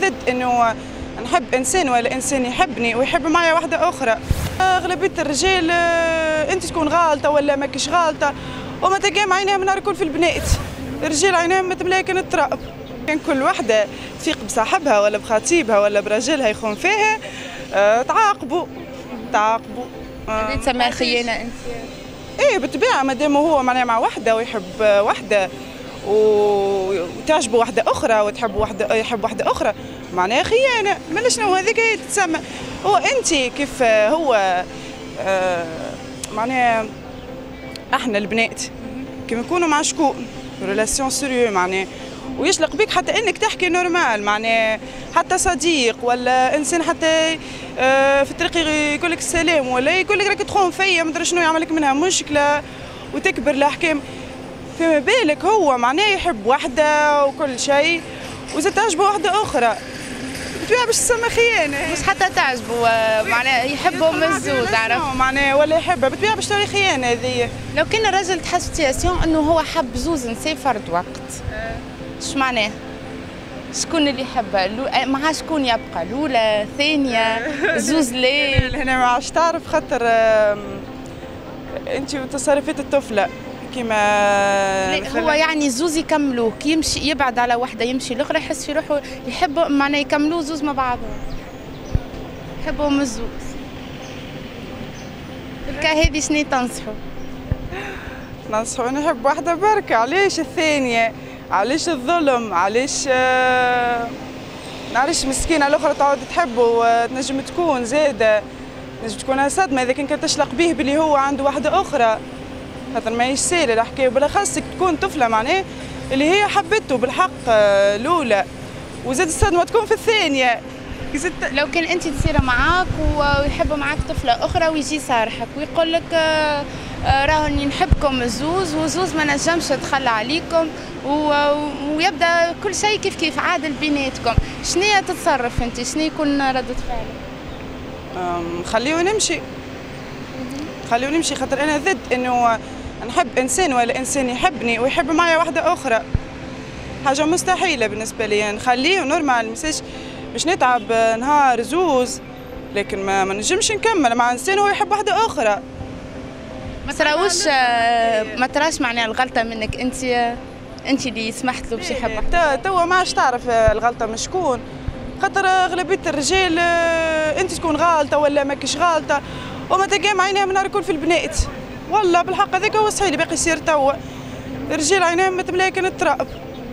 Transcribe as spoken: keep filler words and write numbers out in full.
ضد انه نحب انسان ولا انسان يحبني ويحب معايا واحده اخرى. اغلبيه الرجال انت تكون غالطه ولا ماكش غالطه وما تلقى عينيها من نهار الكل في البنات. الرجال عينيهم متملاك التراب. كان كل وحده تفيق بصاحبها ولا بخطيبها ولا براجلها يخون فيها أه تعاقبوا تعاقبوا. هذه تسمى خيانه انت؟ ايه بالطبيعه، مادام هو معناها مع وحده ويحب وحده وتعجبه واحده اخرى وتحب واحده يحب واحده اخرى معناها خيانه. مالا شنو هذيك تسمى. هو انت كيف هو آه معناها احنا البنات كي نكونوا مع شكون ريلاسيون سيريو معناها ويشلق بيك حتى انك تحكي نورمال معناها حتى صديق ولا انسان حتى آه في الطريق يقول لك السلام ولا يقول لك راك تخون فيا ما ادري شنو يعمل لك منها مشكله وتكبر الاحكام. فما بالك هو معناه يحب وحده وكل شيء وزاد تعجبه وحده اخرى بالطبيعه باش تسمى خيانه. مش حتى تعجبه معناه يحبهم من الزوز عرفت معناه ولا يحبها بالطبيعه باش تولي خيانه هذه. لو كان الرجل تحس سيتياسيون انه هو حب زوز نساء فرد وقت اش معناه؟ شكون اللي يحبها؟ مع شكون يبقى؟ الاولى الثانيه زوز ليه؟ هنا ما عادش تعرف خاطر انت وتصرفات الطفله كيما هو يعني زوز يكملوه كي يمشي يبعد على وحده يمشي الاخرى يحس في روحه يحبوا معناه يكملوه زوز مع بعضهم يحبهم الزوز. الكا هذه شنو تنصحوا؟ ننصحوا نحب وحده بركه. علاش الثانيه؟ علاش الظلم؟ علاش آه... علاش مسكينه الاخرى تعود تحبه وتنجم تكون زاده تنجم تكون صدمه اذا كان تشلق به باللي هو عنده وحده اخرى خاطر ماهيش سهله الحكايه. وبالاخص تكون طفله معناه اللي هي حبته بالحق الاولى وزاد الصدمه تكون في الثانيه. لو كان انت تصير معاك ويحب معاك طفله اخرى ويجي صارحك ويقول لك راهو نحبكم الزوز وزوز ما نجمش تخلى عليكم ويبدا كل شيء كيف كيف عادل بيناتكم، شنو تتصرف انت؟ شنو يكون ردة فعلك؟ خليه نمشي خليه نمشي خاطر انا ضد انه نحب انسان ولا انسان يحبني ويحب معايا واحده اخرى. حاجه مستحيله بالنسبه لي. نخليه نورمال ميساج باش نتعب نهار زوز لكن ما, ما نجمش نكمل مع انسان هو يحب واحده اخرى. ما تراوش ما تراش معناها الغلطه منك انت انت اللي سمحت له باش يحب واحده توا ما عادش تعرف الغلطه من شكون خاطر اغلبيه الرجال انت تكون غالطه ولا ماكش غالطه وما تلقى عينيها من نهار الكل في البنات. والله بالحق هذاك هو الصحيح اللي باقي يصير توا. الرجال عينيهم متملاك التراب.